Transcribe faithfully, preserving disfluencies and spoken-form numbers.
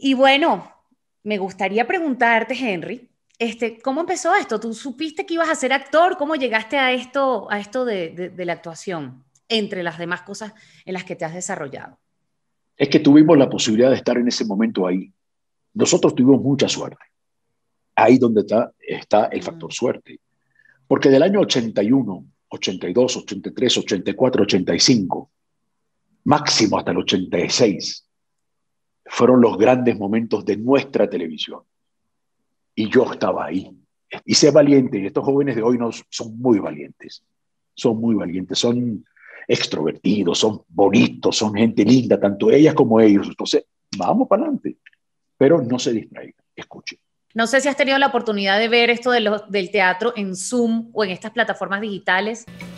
Y bueno, me gustaría preguntarte, Henry, este, ¿cómo empezó esto? ¿Tú supiste que ibas a ser actor? ¿Cómo llegaste a esto, a esto de, de, de la actuación, entre las demás cosas en las que te has desarrollado? Es que tuvimos la posibilidad de estar en ese momento ahí. Nosotros tuvimos mucha suerte. Ahí donde está, está el factor Mm, suerte. Porque del año ochenta y uno, ochenta y dos, ochenta y tres, ochenta y cuatro, ochenta y cinco, máximo hasta el ochenta y seis, fueron los grandes momentos de nuestra televisión. Y yo estaba ahí. Y sé valiente, y estos jóvenes de hoy no, son muy valientes. Son muy valientes, son extrovertidos, son bonitos, son gente linda, tanto ellas como ellos. Entonces, vamos para adelante, pero no se distraigan, escuchen. No sé si has tenido la oportunidad de ver esto de los, del teatro en Zoom o en estas plataformas digitales.